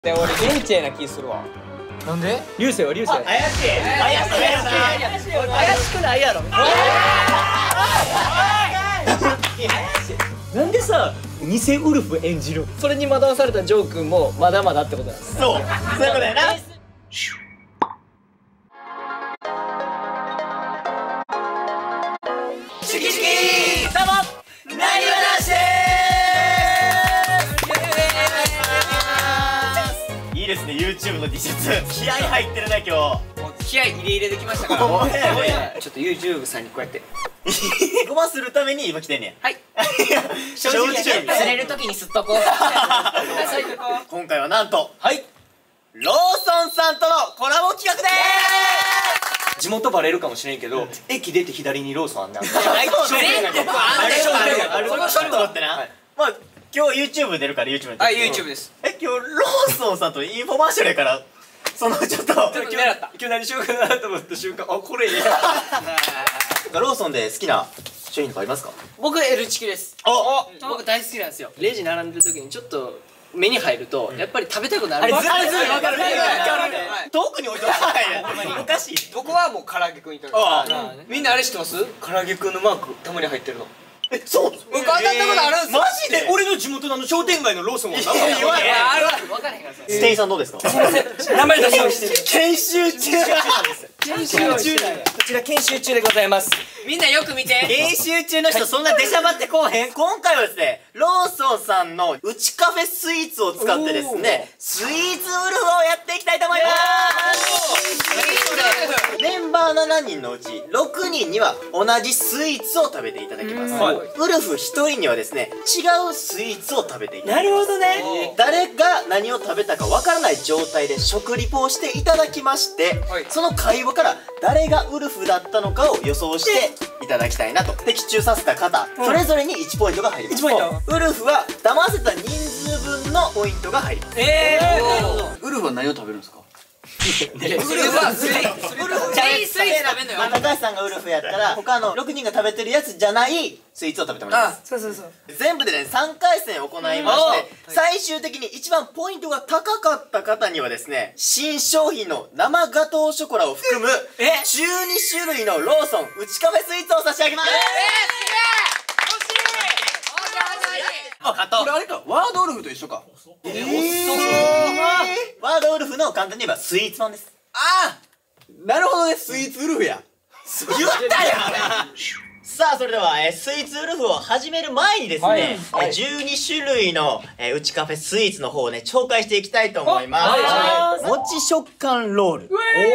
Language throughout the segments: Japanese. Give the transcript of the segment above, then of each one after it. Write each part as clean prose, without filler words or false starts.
で、俺エンチェな気するわ。 なんで？ 流星は流星。 怪しくないやろ。なんでさ、偽ウルフ演じる？それに惑わされたジョー君もまだまだってことなんです。 そういうことやな。チキチキどうもなにわ男子でーす。いいですね、 YouTube の T シャツ気合入ってるね今日。 気合入れてきましたから。 ちょっと YouTube さんにこうやってごまするために今来てんねん。 はい。 正直釣れる時に吸っとこう。 今回はなんと、はい、ローソンさんとのコラボ企画でーす。 地元バレるかもしれんけど、駅出て左にローソンあんねん。 全国あんねん。 このちょっと待ってな。まあ今日 YouTube 出るから YouTube あ、YouTube です。 今日ローソンさんとインフォマーシャルやから、そのちょっと狙った。 今日何しようかなと思った瞬間、あ、これいいや。 ローソンで好きな商品とかありますか？ 僕 L チキです。僕大好きなんですよ。 レジ並んでる時にちょっと目に入ると、やっぱり食べたくなる。 あれずるいわかる。 はい遠くに置いておかない。おかしい。 僕はもう唐揚げくんいたあみんなあれ知ってます？ 唐揚げくんのマークたまに入ってるの。 そう。 僕当たったことあるんすよ。 マジで？ 俺の地元の商店街のローソンは言わない。 ある分からへんからさ。 店員さんどうですか？ 名前出しましてる。 研修中なんですよ。 研修中こちら研修中でございます。 みんなよく見て。 研修中の人そんな出しゃばってこうへん。今回はですね、ローソンさんのうちカフェスイーツを使ってですね、スイーツウルフをやっていきたいと思います。メンバー7人のうち6人には同じスイーツを食べていただきます。ウルフ1人にはですね、違うスイーツを食べていただきます。 なるほどね。 誰が何を食べたかわからない状態で食リポをしていただきまして、その会話から誰がウルフだったのかを予想していただきたいなと。的中させた方、それぞれに1ポイントが入ります。 1ポイント。 ウルフは騙せた人数分のポイントが入ります。 ウルフは何を食べるんですか？ ウルフはスイーツ食べんのよ。 高橋さんがウルフやったら他の6人が食べてるやつじゃないスイーツを食べてもらいます。 そうそうそう。 全部でね3回戦行いまして、最終的に一番ポイントが高かった方にはですね、新商品の生ガトーショコラを含む12種類のローソンうちカフェスイーツを差し上げます。 これあれか、ワードウルフと一緒か。 ワードウルフの簡単に言えばスイーツ版です。 ああ、なるほどね、スイーツウルフや。 言ったやん。さあそれでは、スイーツウルフを始める前にですね、12種類の、うちカフェスイーツの方をね紹介していきたいと思います。もち食感ロール、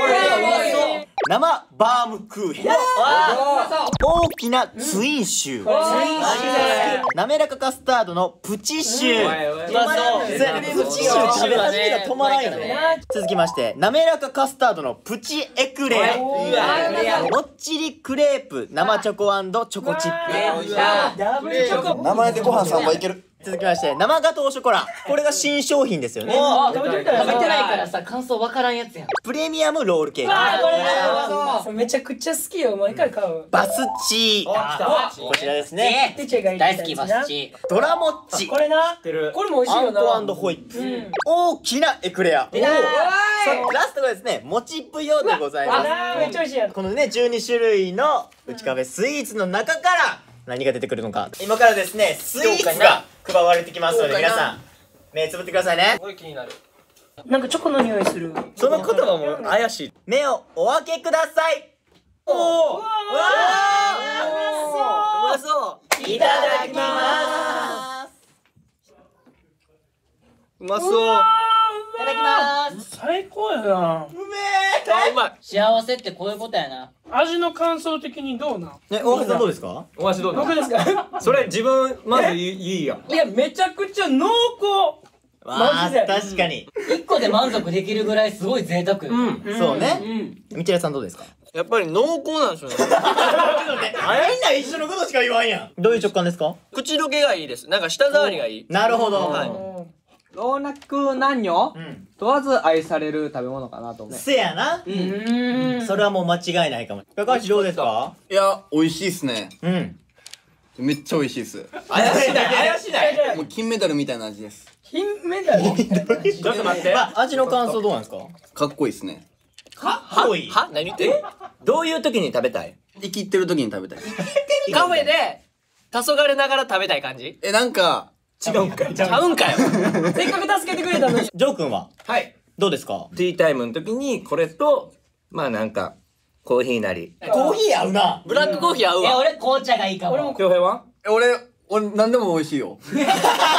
生バームクーヘン、大きなツインシュー、滑らかカスタードのプチシュー。プチシュー食べ始めたら止まらんよね。続きまして滑らかカスタードのプチエクレア、もっちりクレープ生チョコ&チョコチップ。 名前でご飯3杯いける。 続きまして生ガトーショコラ、これが新商品ですよね。 食べてないからさ、感想わからんやつやん。 プレミアムロールケーキ、 めちゃくちゃ好きよ、毎回買う。 バスチー、こちらですね。 てちゃが大好きバスチ。 ドラモッチ、 これな、これも美味しいよな。 あんこ&ホイップ、大きなエクレア。ラストがですね、もちぷよでございます。 めっちゃ美味しいやん。 このね12種類のうちカフェスイーツの中から何が出てくるのか、今からですねスイーツが配られてきますので、皆さん目つぶってくださいね。 すごい気になる。 なんかチョコの匂いする。 その言葉も怪しい。目をお開けください。おお、うまそう。いただきます。 うまそう。 いただきます。 最高やな。 うめえ。 うまい。 幸せってこういうことやな。 味の感想的にどうなん？ ね、大橋さんどうですか？ お味どうだ？ 僕ですか？ それ自分まずいいや。 いや、めちゃくちゃ濃厚。 わあ、 マジで確かに。 一個で満足できるぐらいすごい贅沢。 そうね。みちらさんどうですか？ やっぱり濃厚なんですよね。 みんな一緒のことしか言わんやん。どういう食感ですか？ 口どけがいいです。なんか舌触りがいい。 なるほど。 老若男女問わず愛される食べ物かなと思う。 せやな。それはもう間違いないかも。高橋どうですか？ いや、美味しいっすね。 うん。 めっちゃ美味しいです。 怪しないもう金メダルみたいな味です。 金メダルちょっと待って。 味の感想どうなんですか？ かっこいいですね。 は何言ってんの？どういう時に食べたい？ 生きってる時に食べたい。 カフェで黄昏ながら食べたい感じ？ なんか違うんかい。 ちゃうんかよ。 せっかく助けてくれたのに。 ジョー君ははい。 どうですか？ ティータイムの時にこれと、まあなんか、コーヒーなり。 コーヒー合うな。 ブラックコーヒー合うわ。 俺紅茶がいいかも。俺も恭平は？ 俺何でも美味しいよ。 で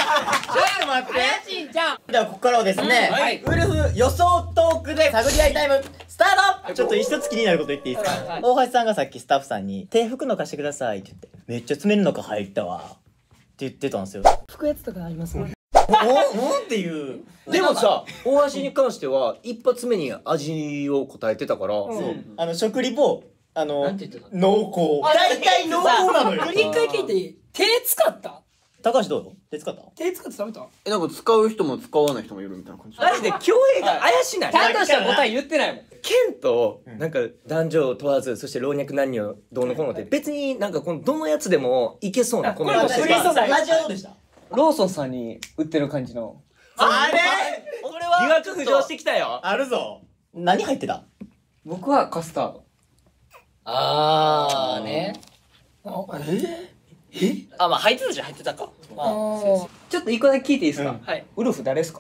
はここからはですね、ウルフ予想トークで探り合いタイムスタート。ちょっと一つ気になること言っていいですか？大橋さんがさっきスタッフさんに手拭くの貸してくださいって言って、めっちゃ詰めるのか入ったわって言ってたんですよ。 拭くやつとかありますね。 おっていう。 でもさ、大橋に関しては一発目に味を答えてたから、 食リポなんて言ってた？ 濃厚。大体濃厚なのよ。 一回聞いていい？手使った？ 高橋どうよ？手使った？ 手使って食べた？ なんか使う人も使わない人もいるみたいな感じ。 マジで恭平が怪しない。 ちゃんとした答え言ってないもん。 ケンと、なんか男女問わず、そして老若男女どうのこうのって、別になんかこのどのやつでもいけそうなコメントしてた。 味はどうでした？ ローソンさんに売ってる感じの。 あれ？ これは疑惑浮上してきたよ。 あるぞ。何入ってた？ 僕はカスタード。 あーね。あ、まあ入ってたじゃん、入ってたか。まあ、 ちょっと一個だけ聞いていいですか？ はい。 ウルフ誰ですか？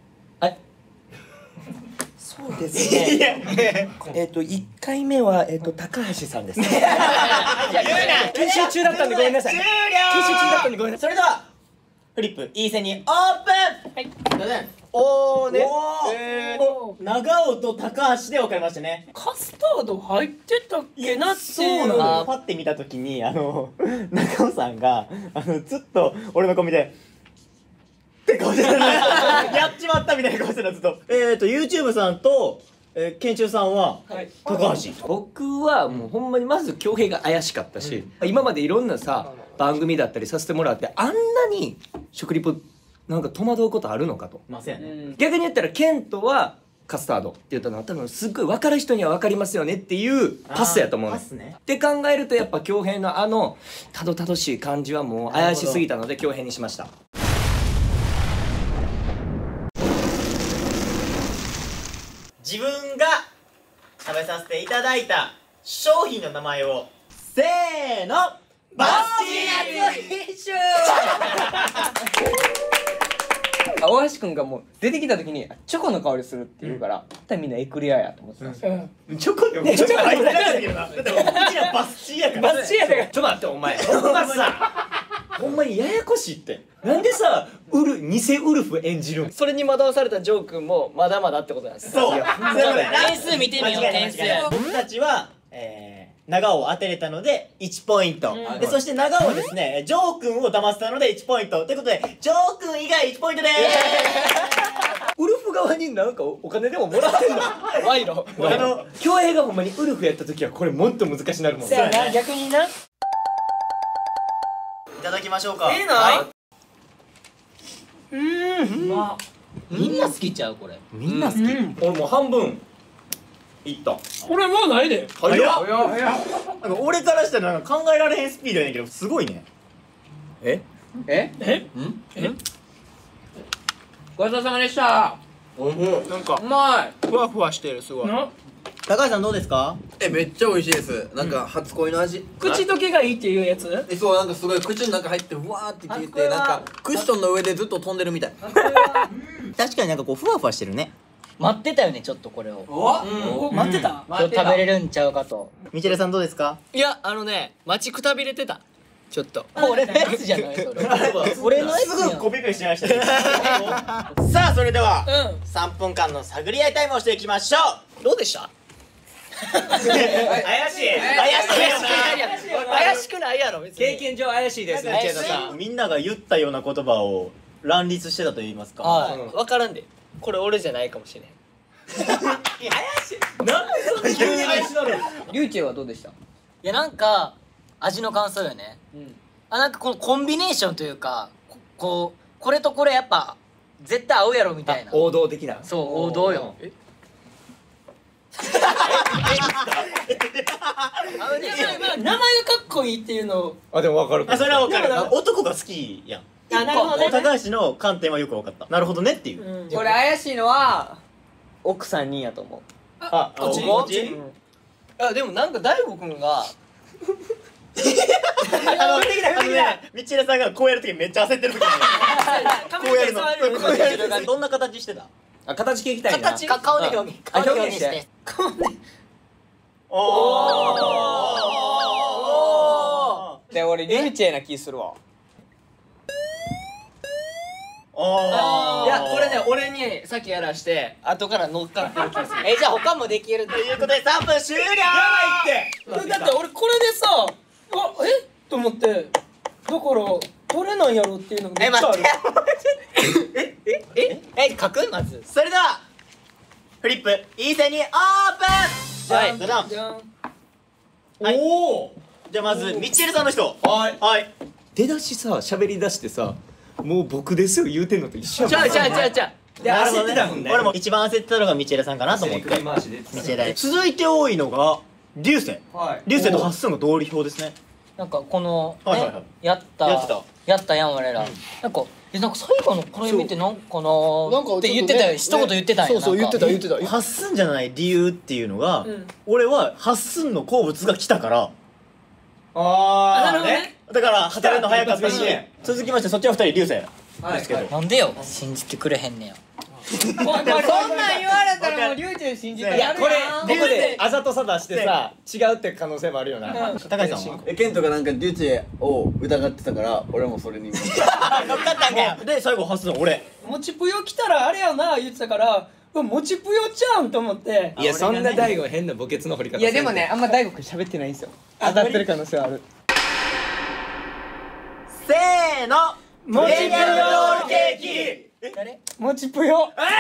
そうですね。1回目は、高橋さんです。 いや、言うな。 研修中だったんでごめんなさい。 終了。 研修中だったんでごめんなさい。 それではフリップいい線にオープン。はい。 おーね。 長尾と高橋で分かりましたね。 カスタード入ってたっけなっていう。 そうなの。パッて見たときに長尾さんがずっと俺の顔見てって顔してたね。やっちまったみたいな顔してたずっと。YouTube さんとケンチュウさんは高橋。 僕はもうほんまにまず恭平が怪しかったし、今までいろんなさ番組だったりさせてもらってあんなに食リポなんか戸惑うことあるのかと。 まあそうやね。 逆に言ったらケントはカスタードって言ったのは多分すっごい分かる人には分かりますよねっていうパスやと思うね。 パスね。 って考えるとやっぱ恭平のたどたどしい感じはもう怪しすぎたので恭平にしました。 自分が食べさせていただいた商品の名前をせーのバッチリ大橋くんがもう出てきた時にチョコの香りするって言うから絶対みんなエクレアやと思ってたんですよ。 チョコでもチョコ入ってないんだけどな。だってうちらバスチーやから。 バスチーやからちょっと待ってお前ほんまさほんまにややこしいって。なんでさ偽ウルフ演じるん？ それに惑わされたジョー君もまだまだってことなんです。 そう。 点数見てみよう、点数。 僕たちは長尾を当てれたので1ポイント。でそして長尾はですねジョー君を騙せたので1ポイントということでジョー君以外1ポイントでーす。 ウルフ側になんかお金でももらってんの？ 賄賂。 恭平がほんまにウルフやった時はこれもっと難しくなるもん。 そうやな、逆にな。 いただきましょうか。 まあ、みんな好きちゃうこれ。 みんな好き。俺もう半分いった。 俺もうないで。 早っ。なんか俺からしたらなんか考えられへんスピードやねんけどすごいね。 ごちそうさまでした。 なんかうまい。 ふわふわしてるすごい。 高橋さんどうですか？ めっちゃ美味しいです。なんか初恋の味。 口どけがいいっていうやつ？ そうなんかすごい口の中入ってふわーって消えてなんかクッションの上でずっと飛んでるみたい。 確かになんかこうふわふわしてるね。 待ってたよね、ちょっとこれを。 待ってた？ 今日食べれるんちゃうかと。 みちれさんどうですか？ いや、待ちくたびれてた。ちょっと。 俺のやつじゃないそれ。 俺のやつすぐコピペしましたね。さあそれでは3分間の探り合いタイムをしていきましょう。 どうでした？ 怪しい怪しくないやろ、別に。 経験上怪しいですね。 怪しいみんなが言ったような言葉を乱立してたと言いますか。 はい。分からんで。これ俺じゃないかもしれん。 なんでそんな急に怪しなるの？ リュウチェはどうでした？ いや、なんか味の感想よね。なんかこのコンビネーションというか、これとこれやっぱ絶対合うやろみたいな。 王道的な。 そう、王道よ。 名前がかっこいいっていうのを。 あでも分かるかも。 それは分かる。男が好きやん。 あ、なるほどね。 高橋の観点はよく分かった。なるほどねっていう。 これ怪しいのは奥さんにやと思う。 あ、 こっちこっち？あでもなんか大悟くんが道枝さんがこうやるときめっちゃ焦ってるときにこうやるの。こうやる。どんな形してた？ あ形聞きたいな。 形顔で表現顔で表現してで俺リュウチェな気するわ。 いやこれね俺にさっきやらして後から乗っかってる気がする。じゃあ他もできるということで3分終了。 だって俺これでさ、と思ってだからどれなんやろっていうのがめっちゃある。 書くまず。 それではフリップいい線にオープン。 はいじゃんじゃん。 おお。じゃあまず道枝さんの人。 はいはい出だしさ喋り出してさもう僕ですよ言うてんのと一緒やちゃうちゃうちゃうちゃう。 で焦ってたもんね。 俺も一番焦ってたのが道枝さんかなと思って。道枝。続いて多いのが流星。流星とハッスンの同率表ですね。 なんかこのはいはいはいねやったやってたやん俺ら。なんかなんか最後のこれ見てなんかななんかって言ってたよ。一言言ってたんや。 そう言ってた言ってた。 ハッスンじゃない理由っていうのが、俺はハッスンの好物が来たからあなるほどね。 だから働くの早かったし、 ね続きましてそっちは2人流星ですけど、 なんでよ信じてくれへんねや。 そんなん言われたらもうリュウチェ信じてやるやん。 ここであざとさ出してさ違うって可能性もあるよな。 高橋さんはケントがなんかデュチェを疑ってたから俺もそれに乗っかったんかよ。で最後ハッスン俺もちぷよ来たらあれやな言ってたからもちぷよちゃうんと思って。 いやそんな大悟変な墓穴の掘り方いやでもねあんま大悟くん喋ってないんですよ。当たってる可能性はある。 せーのもちぷよロールケーキ。 もちぷよ。 ハ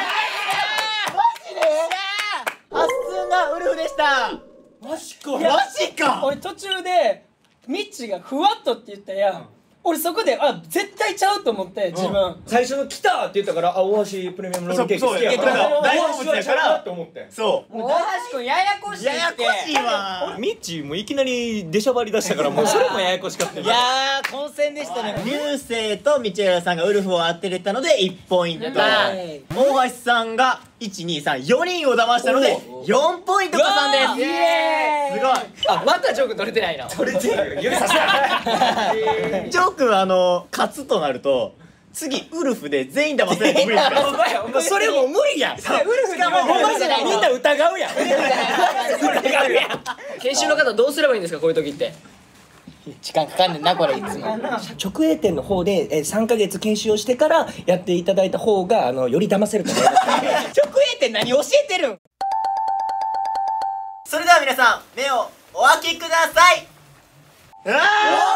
ッスンがウルフでした。 マジかマジか。 俺途中でミッチがふわっとって言ったやん。俺そこで絶対ちゃうと思って自分。 最初の来たって言ったから大橋プレミアムロールケーキ好きやかそうらそう大好物やからって思ってそう大橋くんややこしいって。 ややこしいわ。 ミッチもいきなり出しゃばり出したからもうそれもややこしかったよいやー混戦でしたね。 流星と道枝さんがウルフを当てれたので1ポイント。 はい大橋さんが123人を騙したので4ポイント加算です。 イエーイすごい。 あまたジョーク取れてないな。取れてない。 指させジョー君勝つとなると次ウルフで全員騙せると無理ですからそれもう無理やん。 ウルフでもみんな疑うやん。 研修の方どうすればいいんですかこういう時って。 時間かかんねんなこれいつも。 直営店の方で3ヶ月研修をしてからやっていただいた方がより騙せると思います。 直営店何教えてるん。 それでは皆さん目をお開けください。うわー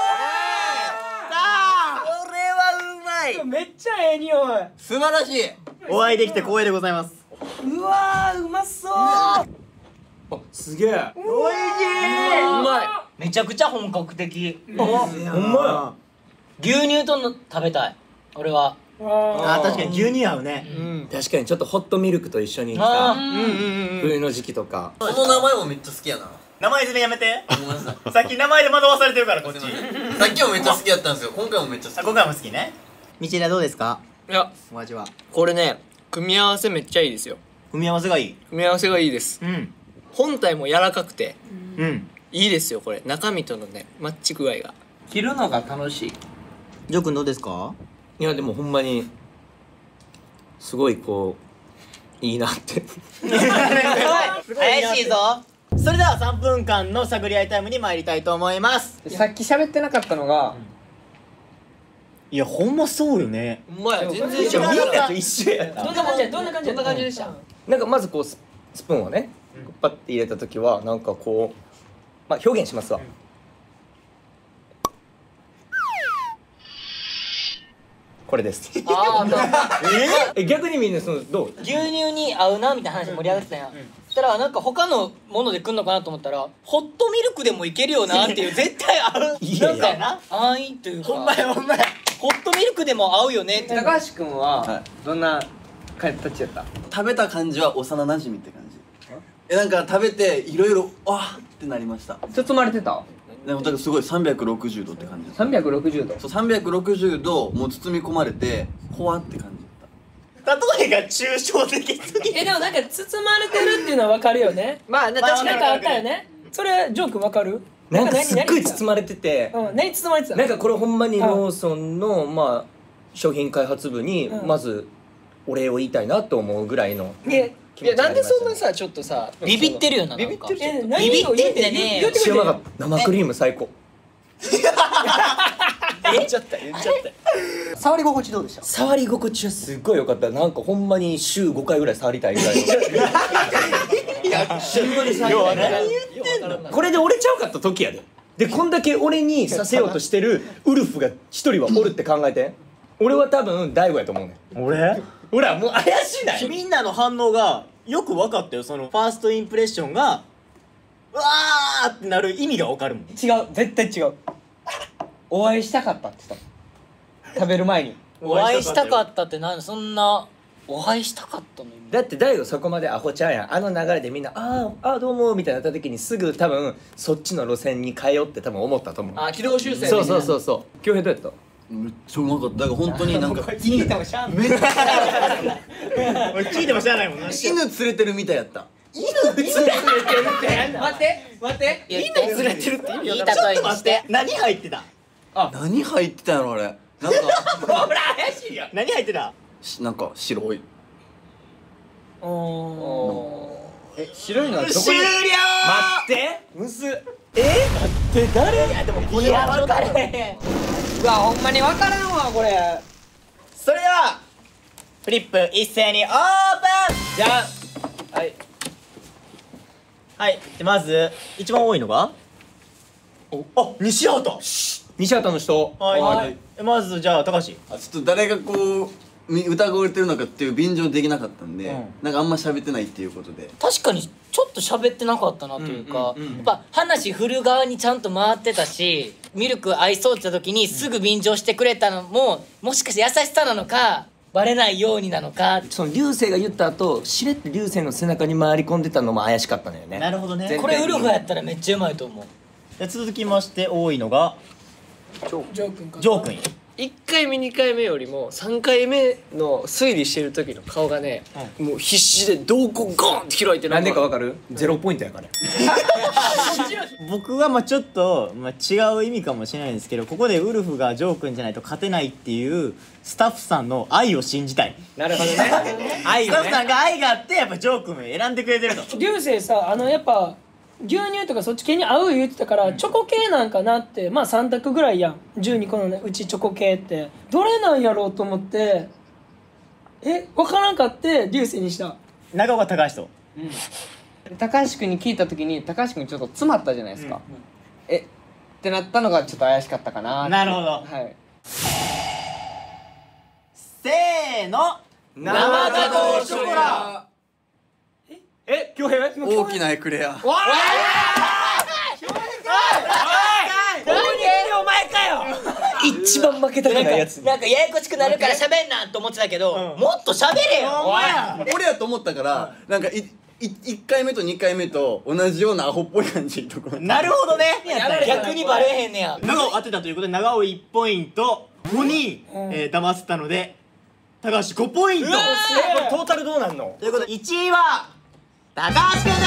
これはうまい。 めっちゃええ匂い。 素晴らしい。 お会いできて光栄でございます。 うわーうまそう。 すげえ。 おいしい。 うまい。 めちゃくちゃ本格的。 ほんま牛乳との食べたい俺は。 あ確かに牛乳合うね。 や。確かにちょっとホットミルクと一緒にあさー冬の時期とか。 この名前もめっちゃ好きやな。 名前全然やめて。 ごめんなさい。 さっき名前で惑わされてるからこっち。 さっきもめっちゃ好きやったんですよ。今回もめっちゃ好き。 今回も好きね。道枝どうですかいやお味は。 これね組み合わせめっちゃいいですよ。 組み合わせがいい。 組み合わせがいいです。 うん本体も柔らかくてうん。 いいですよこれ。中身とのねマッチ具合が。 切るのが楽しい。 ジョー君どうですか。 いやでもほんまにすごいこういいなって怪しいぞ。 それでは3分間の探り合いタイムに参りたいと思います。 さっき喋ってなかったのがいやほんまそうよね。 うまい。全然いや違う。 みんなと一緒やな。 どんな感じどんな感じどんな感じでした。 なんかまずこうスプーンをねパッて入れた時はなんかこうまあ表現しますわ。これです。 ああ逆にみんなどう？ 牛乳に合うなみたいな話盛り上がってたやん。そしたらなんか他のもので来んのかなと思ったらホットミルクでもいけるよなっていう絶対合う。 いやいやなんか安易というか。 ほんまやほんまや。 ホットミルクでも合うよねって。 高橋くんはどんな形やった？ 食べた感じは幼馴染って感じ。 なんか食べていろいろあーってなりました。 包まれてたでもだからすごい360度って感じです。 360度。 そう360度もう包み込まれてほわって感じだっ例えが抽象的すぎでもなんか包まれてるっていうのは分かるよね。 まあ確なんかあったよね。それジョー君分かる？ なんかすっごい何包まれてて、 何包まれてた？ なんかこれほんまにローソンのまあ商品開発部にまずお礼を言いたいなと思うぐらいのいやいやなんでそんなさちょっとさビビってるよな。 ビビってるじゃん。 何ビビってんじゃねえよ。 知らなかった。生クリーム最高。 言っちゃった触り心地どうでした？ 触り心地はすっごい良かった。なんかほんまに週5回ぐらい触りたいぐらいの。週5で触りたい。これで折れちゃうかった時やで。でこんだけ俺にさせようとしてるウルフが一人はおるって考えて。俺は多分大悟やと思うねん。 俺ほらもう怪しいない。 みんなの反応がよく分かったよ。そのファーストインプレッションがうわーってなる意味が分かるもん。 違う、絶対違う。お会いしたかったって言った食べる前に。 お会いしたかったってそんなお会いしたかったの意味。 だって大悟そこまでアホちゃうやん。あの流れでみんなあどうもみたいになった時にすぐ多分そっちの路線に変えようって多分思ったと思う。 軌道修正。 そうそうそうそう。恭平どうやった？ めっちゃうまかった。だから本当になんか聞いてもしゃあん俺聞いても知らないもんな。 犬連れてるみたいやった。 待って犬ずれてるっていい例えにして何入ってた？ 何入ってたんやろあれ。なんか何入ってた？ なんか白い。 白いのはどこに？ 待ってむずっ。って誰？いやでもこれは分かれへん。 うわほんまに分からんわこれ。 それではフリップ一斉にオープン。 じゃあはい。 はい。でまず一番多いのが西畑。 西畑の人。 はい。まずじゃあ高橋。 ちょっと誰がこう疑われてるのかっていう便乗できなかったんで、なんかあんま喋ってないっていうことで。 確かにちょっと喋ってなかったなというか、やっぱ話振る側にちゃんと回ってたし、ミルク合いそうって言った時にすぐ便乗してくれたのももしかして優しさなのかバレないようになのか。 その流星が言った後しれっと流星の背中に回り込んでたのも怪しかったのよね。 なるほどね。 これウルフやったらめっちゃうまいと思う。 じゃあ続きまして多いのがジョー君か。 ジョー君。 1回目2回目よりも3回目の推理してる時の顔がね、もう必死で瞳孔ゴーンって開いてなんでかわかる？0ポイントやから。 僕はちょっと、違う意味かもしれないんですけど、ここでウルフがジョー君じゃないと勝てないっていうスタッフさんの愛を信じたい。 なるほどね。愛をね。 スタッフさんが愛があってやっぱジョー君を選んでくれてると。 流星さやっぱ牛乳とかそっち系に合う言ってたからチョコ系なんかなって3択ぐらいやん。12個のねうちチョコ系ってどれなんやろうと思って分からんかって流星にした。 長岡高橋と。 高橋君に聞いた時に高橋君ちょっと詰まったじゃないですか。ってなったのがちょっと怪しかったかな。 なるほど。 はい。 せーの。 生ガトーショコラ。恭平？ 大きなエクレア。 一番負けたくないやつ。 なんかややこしくなるから喋んなと思ってたけど、もっと喋れよ。 俺やと思ったからなんか1回目と2回目と同じようなアホっぽい感じとこ。 なるほどね。 逆にバレへんねや。 長尾当てたということで長尾1ポイント5人騙せたので高橋5ポイント。 トータルどうなんの？ ということで1位は高橋君です。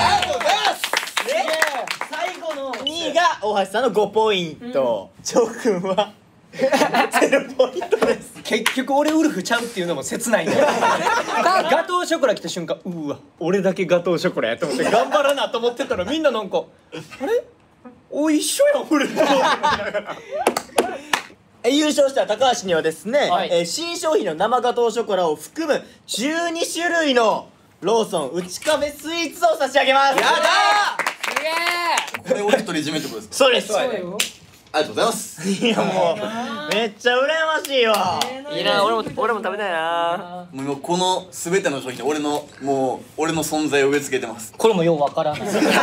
最後の 2位が大橋さんの5ポイント。ジョー君は0ポイントです。 結局俺ウルフちゃうっていうのも切ないんだよ。ガトーショコラ来た瞬間うわ俺だけガトーショコラやと思って頑張らなと思ってたらみんななんかあれ一緒やん俺。 優勝した高橋にはですね、 はい新商品の生ガトーショコラを含む12種類のローソン内壁スイーツを差し上げます。やだこれ俺独り占めってことですか？ そうです。 そうよ。 ありがとうございます。 いやもうめっちゃ羨ましいわ。 いいな俺も食べたいな。 もう今この全ての商品俺の存在を植え付けてます。 これもようわからん。 何やろ。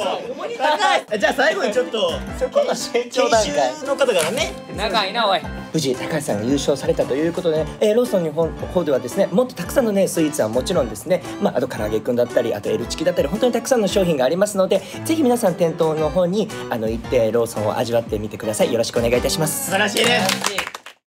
高橋じゃあ最後にちょっとそこの研修の方からね。 長いなおい。 無事高橋さんが優勝されたということで、ローソンの方ではですね、もっとたくさんのねスイーツはもちろんですね、あと唐揚げくんだったり、あと L チキだったり、本当にたくさんの商品がありますので、ぜひ皆さん店頭の方に行ってローソンを味わってみてください。よろしくお願いいたします。 素晴らしいです。